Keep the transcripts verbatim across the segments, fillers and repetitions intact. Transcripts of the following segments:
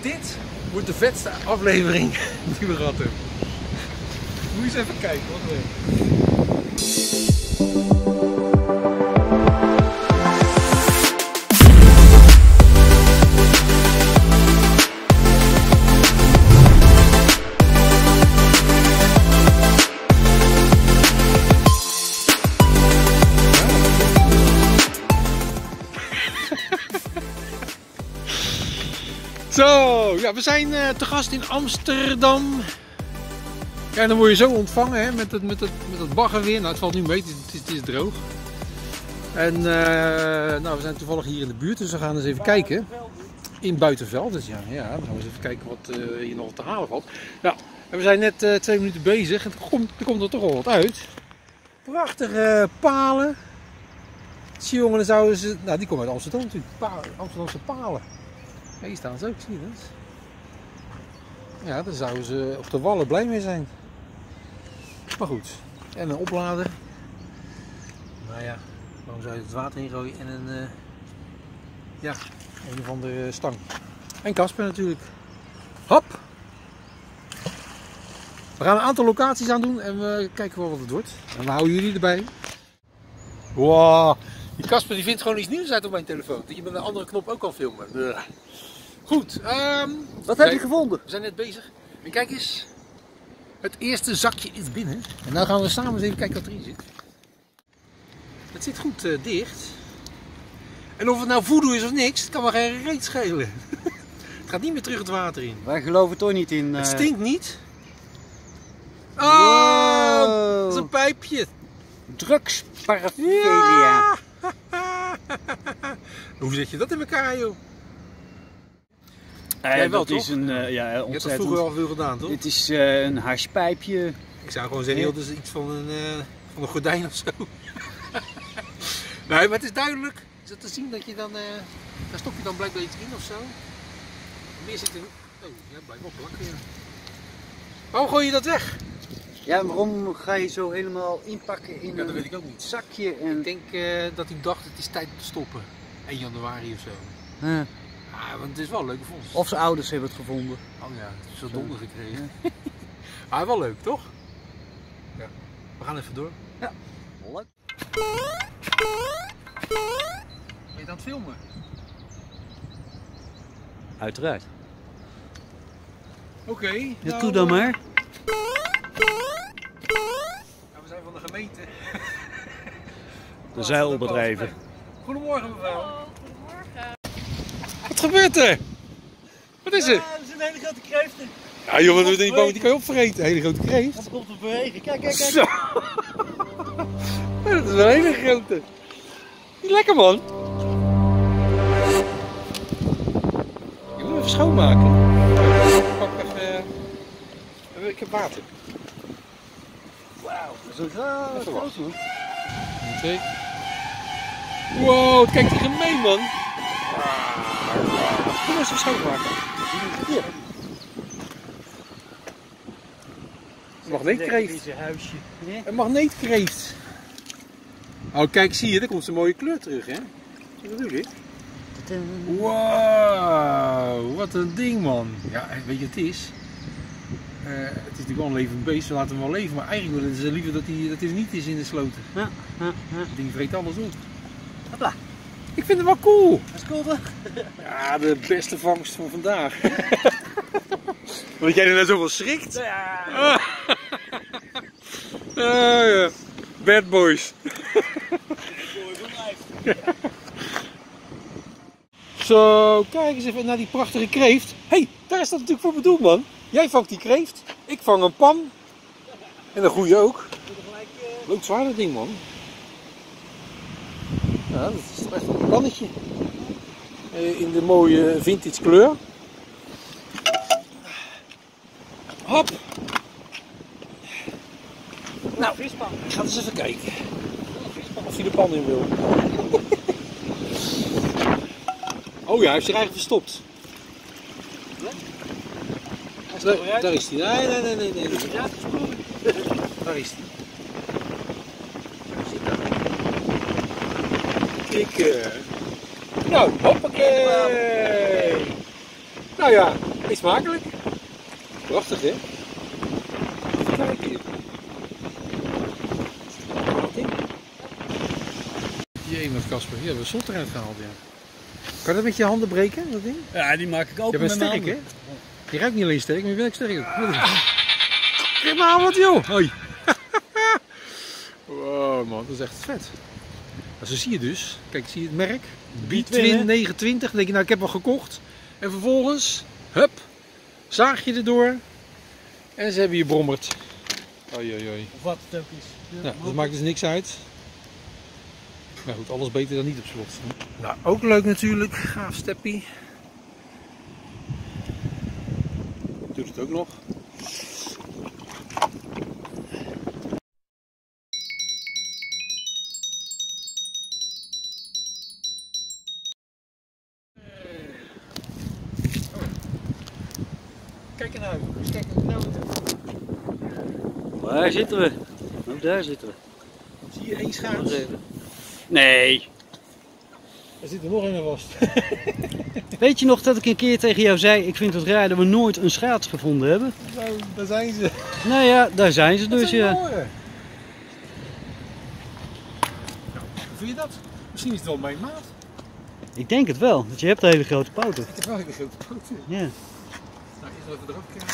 Dit wordt de vetste aflevering die we gehad hebben. Moet je eens even kijken, wat leuk. Zo, ja, we zijn uh, te gast in Amsterdam. Ja, dan word je zo ontvangen hè, met het, met het, met het baggerweer. Nou, het valt nu mee, het is, het is droog. En uh, nou, we zijn toevallig hier in de buurt, dus we gaan eens even kijken. In Buitenveld, dus ja, ja we gaan eens even kijken wat uh, hier nog te halen valt. Nou, en we zijn net uh, twee minuten bezig en er komt, er komt er toch al wat uit. Prachtige palen. Zie je jongen, dan zouden ze, nou die komen uit Amsterdam natuurlijk, pa Amsterdamse palen. Ja, hier staan ze ook, zie je dat? Ja, daar zouden ze op de wallen blij mee zijn. Maar goed, en een oplader. Nou ja, waarom zou je het water ingooien en een, uh, ja, een of andere stang. En Casper natuurlijk. Hop! We gaan een aantal locaties aan doen en we kijken wel wat het wordt. En we houden jullie erbij. Wow, die Casper die vindt gewoon iets nieuws uit op mijn telefoon. Dat je met een andere knop ook kan filmen. Bleh. Goed, um, wat heb je gevonden? We zijn net bezig. En kijk eens, het eerste zakje is binnen. En nu gaan we samen eens even kijken wat erin zit. Het zit goed uh, dicht. En of het nou voodoo is of niks, het kan maar geen reet schelen. Het gaat niet meer terug het water in. Wij geloven toch niet in... Uh... Het stinkt niet. Oh, wow. dat is een pijpje. Drugsparaphernalia. Ja. Hoe zet je dat in elkaar, joh? Uh, Jij wel, dat is toch? een, uh, ja, ontzettend. Je hebt dat vroeger al veel gedaan, toch? Dit is uh, een hashpijpje. Ik zou gewoon zeggen, dat is iets van een, uh, van een gordijn of zo. Nee, maar het is duidelijk. Is het te zien dat je dan, uh, daar stop je dan blijkbaar iets in of zo? Meer zit er. Oh, ja, blijft wel plakken. Ja. Waarom gooi je dat weg? Ja, waarom ga je zo helemaal inpakken in ja, dat weet een ik ook niet. zakje? En... Ik denk uh, dat hij dacht het is tijd om te stoppen. één januari of zo. Huh. Ah, want het is wel een leuke vondst. Of zijn ouders hebben het gevonden. Oh ja, het is zo donder gekregen. Maar wel leuk, toch? Ja. We gaan even door. Ja. Leuk. Ben je aan het filmen? Uiteraard. Oké. Okay, ja, nou, doe dan maar. Ja, we zijn van de gemeente. De zeilbedrijven. Goedemorgen mevrouw. Goedemorgen. Wat gebeurt er? Wat is er? Ja, dat is een hele grote kreeft. Ja joh, wat die, die kan je opvreten. Een hele grote kreeft. Dat komt te bewegen. Kijk, kijk, kijk. Zo. Ja, dat is een hele grote. Lekker man. Je moet even schoonmaken. Ik pak even... Ik heb water. Wauw, dat is een groot groot man. Twee. Wow, kijk die gemeen man. Kom eens even schoonmaken. Hier. Een magneetkreeft. Een magneetkreeft. Oh kijk, zie je, daar komt zo'n mooie kleur terug hè. Wat bedoel ik? Wow, wat een ding man. Ja, weet je wat het is? Uh, het is natuurlijk wel een levend beest, we laten hem wel leven, maar eigenlijk willen ze liever dat hij, dat hij er niet is in de sloten. Ja, ja, ja. Dat ding vreet alles op. Hopla. Ik vind het wel cool. Dat is cool toch? Ja, de beste vangst van vandaag. Want jij er nou zoveel schrikt. Ja. Ah. Ah, ja. Bad boys. Zo, kijk eens even naar die prachtige kreeft. Hé, hey, daar is dat natuurlijk voor bedoeld man. Jij vangt die kreeft, ik vang een pan. En een goeie ook. Leuk zwaar dat ding man. Ja, dat is toch echt een pannetje. In de mooie vintage kleur. Hop. Nou, ik ga eens even kijken. Of hij de pan in wil. Oh ja, hij heeft zich eigenlijk verstopt. Daar, daar is hij. Nee, nee, nee, nee. nee. Daar is hij. Kikken. Nou, hoppakee. Nou ja, Eet smakelijk. Prachtig, hè? Kijk hier. Jee, met Casper. Je hebt een zot eruit gehaald, ja. Kan je dat met je handen breken, dat ding? Ja, die maak ik open. Je bent met mijn sterk, hè? handen. Je ruikt niet alleen sterk, maar je bent ook sterk. Kijk maar aan wat, joh! Hoi! Wow, man, dat is echt vet. Maar zo zie je dus. Kijk, zie je het merk? B-Twin negenentwintig. Dan denk je, nou, ik heb hem gekocht. En vervolgens, hup, zaag je erdoor. En ze hebben je brommerd. Oei, oei, oei. Of wat het ook is. Ja, dat maakt dus niks uit. Maar goed, alles beter dan niet op slot. Nou, ook leuk natuurlijk. Gaaf steppie. Doet het ook nog. Kijk er nou, kijk er nou. Waar zitten we? Oh, daar zitten we. Zie je één schaats? Nee. Er zit er nog een vast. Weet je nog dat ik een keer tegen jou zei, ik vind het raar dat we nooit een schaats gevonden hebben? Nou, daar zijn ze. Nou ja, daar zijn ze Dat dus, zijn ja. mooie. Nou, hoe vind je dat? Misschien is het wel mijn maat. Ik denk het wel, want je hebt hele grote poten. Ik heb wel hele grote poten. Ja. Nou, eerst even erop kijken.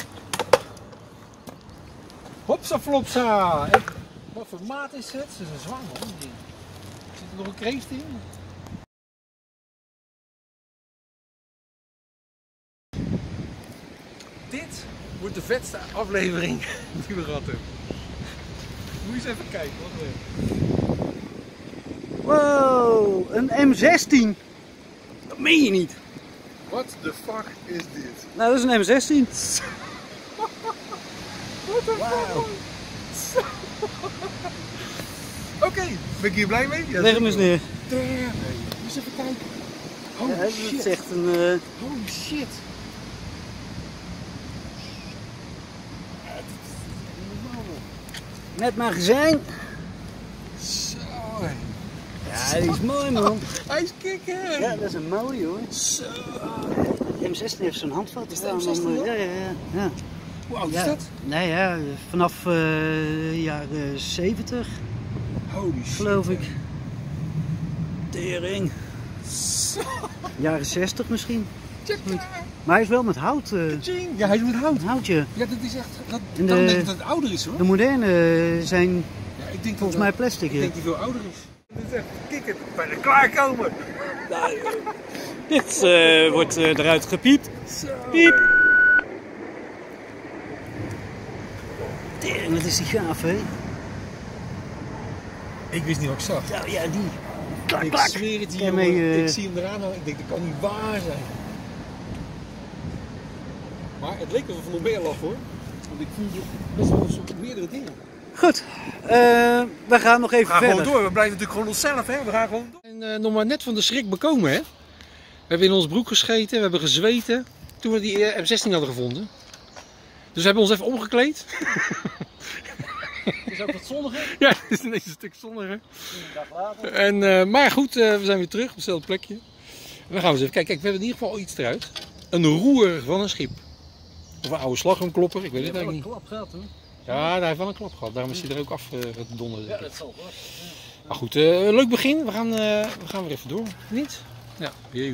Hopsa flopsa! En wat voor maat is het? Ze is een zwang, hoor. Zit er nog een kreeft in? Dit wordt de vetste aflevering die we gehad hebben. Moet je eens even kijken. Wat we Wow, een M zestien. Dat meen je niet. What the fuck is dit? Nou, dat is een M zestien. What the Wauw. fuck? Oké, okay, ben ik hier blij mee? Ja, Leg hem eens neer. Damn. Eens even kijken. Holy Ja, dat shit. is echt een... Uh... Holy shit. Met magazijn. Zo. Ja, die is mooi, man. Hij is kikker. Ja, dat is een mooie, hoor. Zo. De M zestien heeft zo'n handvat. Is dat M zestien, Ja, hoor? ja, ja, ja. Hoe oud is Ja. dat? Nee, ja, vanaf uh, jaren zeventig, Holy shit. geloof ik. hè. Tering. Zo. Jaren zestig misschien. Check Goed. daar. Maar hij is wel met hout. Uh, Kaching. Ja, hij is met hout. een houtje. Ja, dat is echt. Dat, En dan de- denk ik dat het ouder is, hoor. De moderne zijn Ja, ik denk volgens dat, mij plastic. Ik Ja. denk dat hij veel ouder is. Dit is echt kikker. Bijna klaarkomen. Dit uh, wordt uh, eruit gepiept. Zo. Piep. Tering, wat is die gaaf, hè? Ik wist niet wat ik zag. Ja, ja die. Klak, Ik klak. zweer het je, Ken je jongen. mee, uh, Ik zie hem eraan en ik denk, dat kan niet waar zijn. Maar het leek wel van nog meer lach, hoor. Want ik voelde best wel zo meerdere dingen. Goed, uh, we gaan nog even We gaan verder. gewoon door, we blijven natuurlijk gewoon onszelf, hè. We gaan gewoon door. En uh, nog maar net van de schrik bekomen, hè. We hebben in ons broek gescheten, we hebben gezweten. Toen we die uh, M zestien hadden gevonden. Dus we hebben ons even omgekleed. Het is ook wat zonniger. Ja, het is ineens een stuk zonniger. Een dag later. En, uh, maar goed, uh, we zijn weer terug op hetzelfde plekje. En dan gaan we eens even kijken. Kijk, we hebben in ieder geval iets eruit. Een roer van een schip. Of een oude slagroomklopper, ik weet het eigenlijk niet. klap gehad, hoor. Ja, hij heeft wel een klap gehad. Daarom is hij er ook afgedonderd. Ja, dat zal wel. Maar goed, uh, leuk begin. We gaan, uh, we gaan weer even door. Niet? Ja, jee.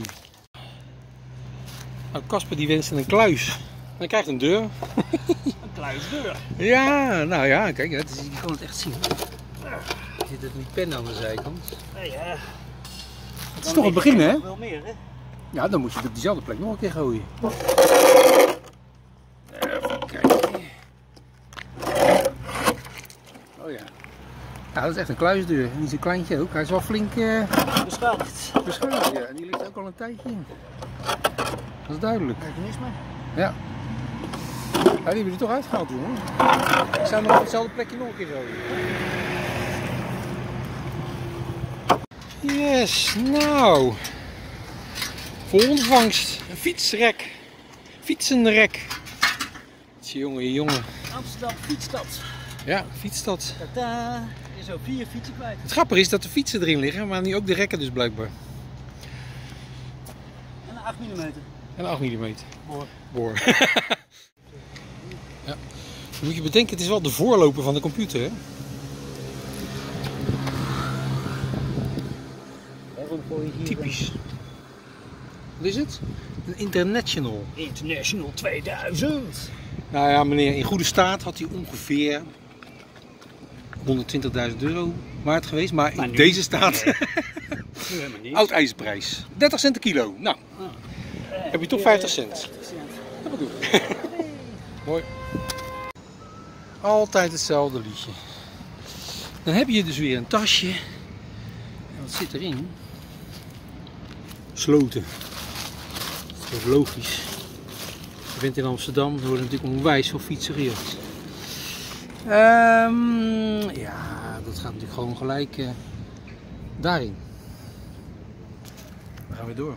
Nou, Casper die wenst een kluis. En hij krijgt een deur. Een kluisdeur. Ja, nou ja, kijk, het is, je kan het echt zien. Er zit het niet pen aan de zijkant. Nou ja. Het is toch het begin, hè? Wel meer, hè? Ja, dan moet je het op diezelfde plek nog een keer gooien. Even kijken. Oh ja. Ja, dat is echt een kluisdeur. Niet zo'n kleintje ook. Hij is wel flink uh, Beschadigd. beschadigd. Ja. En die ligt ook al een tijdje in. Dat is duidelijk. Mechanisme. Ja. Ja, die hebben we er toch uitgehaald, jongen. Ik zou nog op hetzelfde plekje nog een keer gooien. Yes, nou. Volgende vangst. Een fietsrek. Fietsenrek. Jongen, jongen. Amsterdam fietsstad. Ja, fietsstad. Tada. Je zo vier fietsen kwijt. Het grappige is dat de fietsen erin liggen, maar nu ook de rekken dus blijkbaar. En een acht millimeter. En acht millimeter. Boor. Boor. Ja. Dan moet je bedenken, het is wel de voorloper van de computer, hè? Typisch. Wat is het? Een International. International tweeduizend. Nou ja, meneer, in goede staat had hij ongeveer honderdtwintigduizend euro waard geweest, maar, maar in nu, deze staat nee. Nu helemaal niet. oud ijzerprijs. dertig cent een kilo. Nou, ah. heb je toch vijftig cent. Dat bedoel ik. Mooi. Altijd hetzelfde liedje. Dan heb je dus weer een tasje. En wat zit erin? Sloten. Dat is logisch. Je bent in Amsterdam, er wordt natuurlijk onwijs veel fietsen gejaagd. Um, ja, dat gaat natuurlijk gewoon gelijk uh, daarin. Dan gaan we door.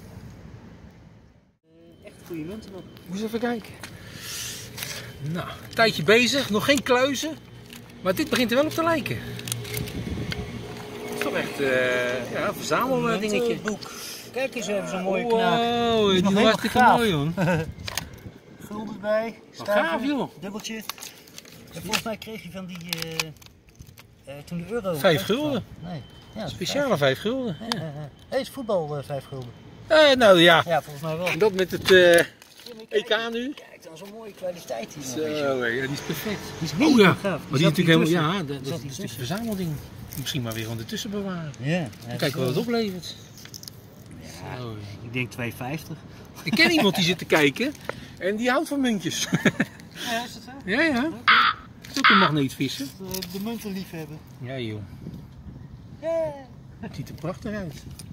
Echt goede munten nog. Moet eens even kijken. Nou, een tijdje bezig, nog geen kluizen. Maar dit begint er wel op te lijken. Het is toch echt uh, ja, een verzameldingetje. Boek. Kijk eens even zo'n mooie knaak. Wow, die is hartstikke mooi, hoor. Gulden bij, gaaf, joh. Dubbeltje. En volgens mij kreeg je van die, uh, uh, toen de euro... Vijf gulden. Nee. Ja, speciale vijf, vijf gulden. Ja. Ja, ja. Hey, is voetbal uh, vijf gulden? Uh, nou ja. Ja, volgens mij wel. En dat met het uh, E K nu. Kijk, dan zo'n mooie kwaliteit hier. Zo, ja, die is perfect. Die is oh ja, gaaf. maar die is natuurlijk helemaal, ja, dat, dat is natuurlijk een verzamelding. Misschien maar weer gewoon ertussen bewaren. Ja. Kijken wat het oplevert. Ja, zo. Ik denk twee vijftig. Ik ken iemand die zit te kijken en die houdt van muntjes. Ja, is dat zo? Ja, ja. Okay. Het is ook een magneetvissen. De, de munten lief hebben. Ja, joh. Ja. Het ziet er prachtig uit.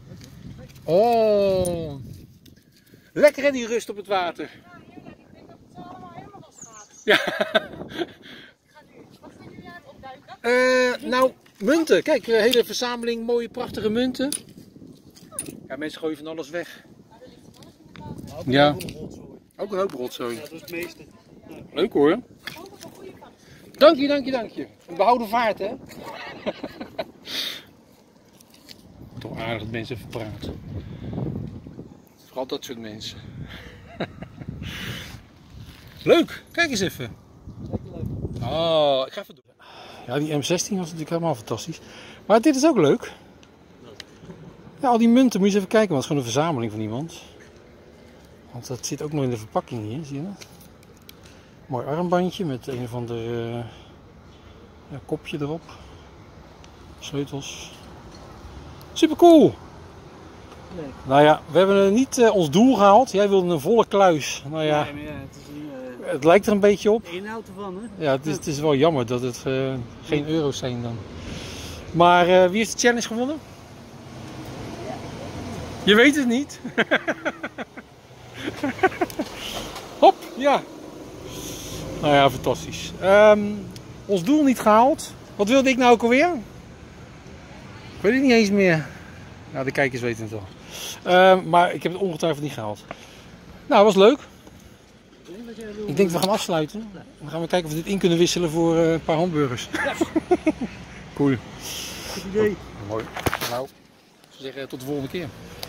Oh. Lekker hè, die rust op het water. Ja, heerlijk. Ik denk dat het zo allemaal helemaal los gaat. Ja. Ik ga nu, wat gaan jullie aan het opduiken? Uh, nou, munten. Kijk, een hele verzameling mooie, prachtige munten. Ja, mensen gooien van alles weg. Ja, ook een hoop rotzooi. Ja, dat is het meeste. Leuk hoor. Dank je, dank je, dank je. Een behouden vaart, hè? Toch aardig dat mensen even praten. Vooral dat soort mensen. Leuk, kijk eens even. Oh, ik ga even doen. Ja, die M zestien was natuurlijk helemaal fantastisch. Maar dit is ook leuk. Ja, al die munten, moet je eens even kijken, want het is gewoon een verzameling van iemand. Want dat zit ook nog in de verpakking hier, zie je dat? Mooi armbandje met een of ander uh, ja, kopje erop. Sleutels. Super cool! Nee. Nou ja, we hebben niet uh, ons doel gehaald. Jij wilde een volle kluis. Nou ja, nee, maar ja het, is een, uh, het lijkt er een beetje op. de inhoud ervan, hè? Ja, het is, het is wel jammer dat het uh, geen euro's zijn dan. Maar uh, wie heeft de challenge gewonnen? Je weet het niet. Hop, ja. Nou ja, fantastisch. Um, ons doel niet gehaald. Wat wilde ik nou ook alweer? Ik weet het niet eens meer. Nou, de kijkers weten het wel. Uh, maar ik heb het ongetwijfeld niet gehaald. Nou, was leuk. Ik denk dat we gaan afsluiten. Dan gaan we kijken of we dit in kunnen wisselen voor uh, een paar hamburgers. Ja. Cool. Goed idee. Oh, mooi. Nou, ik zou zeggen tot de volgende keer.